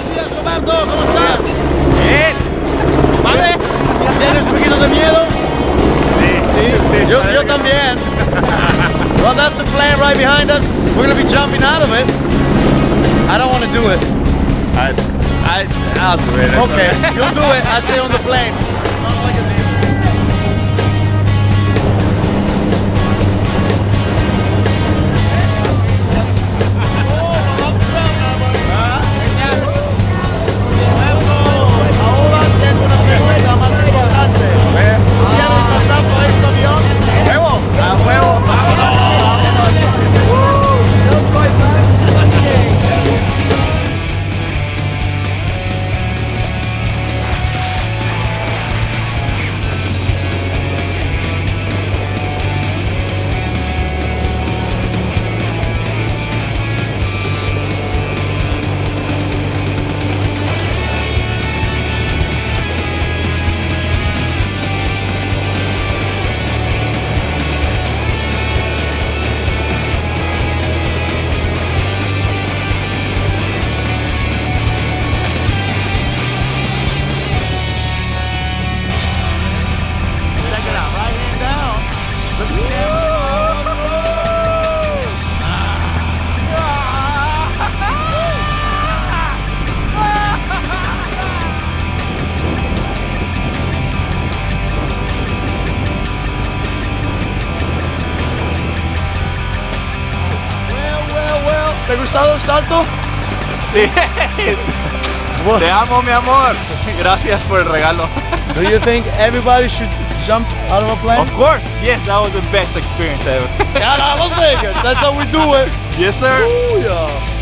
Buenos días, Roberto, ¿cómo estás? Bien. ¿Vale? ¿Tienes un poquito de miedo? Sí. Yo también. Well, that's the plane right behind us. We're gonna be jumping out of it. I don't want to do it. I'll do it. Okay, you'll do it. I'll stay on the plane. ¿Te ha gustado el salto? Sí. Te amo, mi amor. Gracias por el regalo. Do you think everybody should jump out of a plane? Of course. Yes, that was the best experience ever. Yeah, Las Vegas. That's how we do it. Yes, sir. Ooh, yeah.